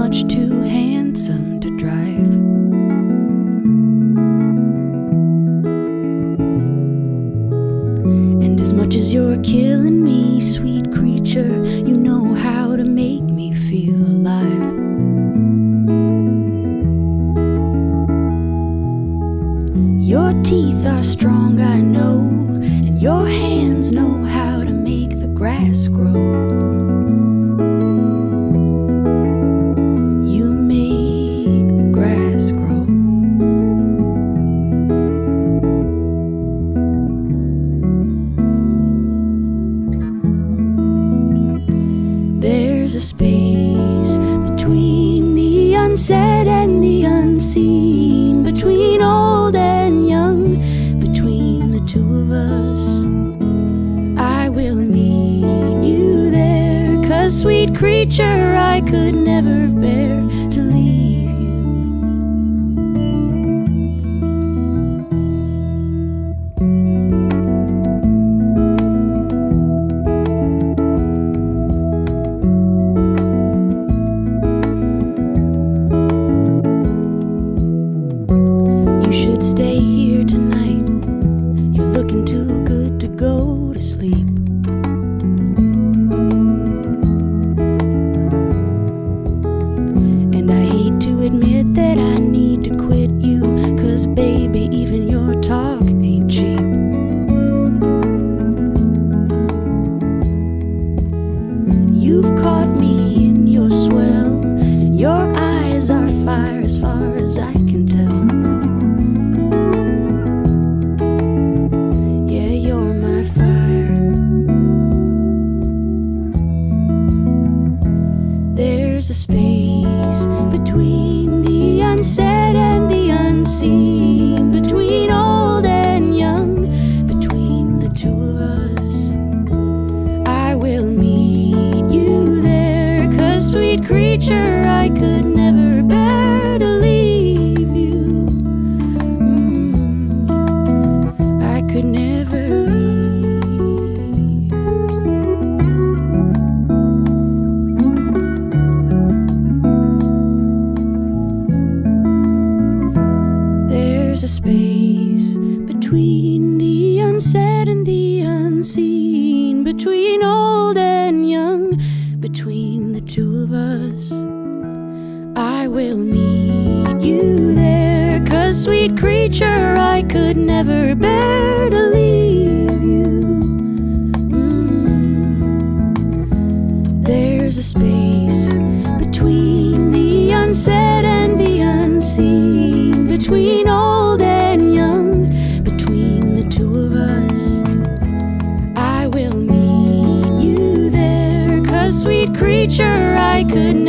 much too handsome to drive. And as much as you're killing me, sweet creature, you know how to make me feel alive. Your teeth are strong, I know, and your hands know how to make the grass grow. You make the grass grow. There's a space between the unsaid and the unseen, between old and young, between the two of us. I will meet you there, 'cause sweet creature, I could never bear to leave you. You should stay here tonight. You're looking too good to go to sleep. And I hate to admit that I need to quit you, 'cause baby, even your talk ain't cheap. You've caught me in your swell. Your eyes are fire as far as I can tell. Yeah, you're my fire. There's a space between the unsaid and the unseen, between old and young, between the two of us. I will meet you there, 'cause sweet creature, I could never bear to leave you. I could never leave. There's a space between the unsaid and the unseen, between old and young, between the two of us. I will meet you there, 'cause sweet creature, I could never bear to leave you. There's a space between the unsaid and the unseen, between old and young, between the two of us. I will meet you there, 'cause sweet creature, I could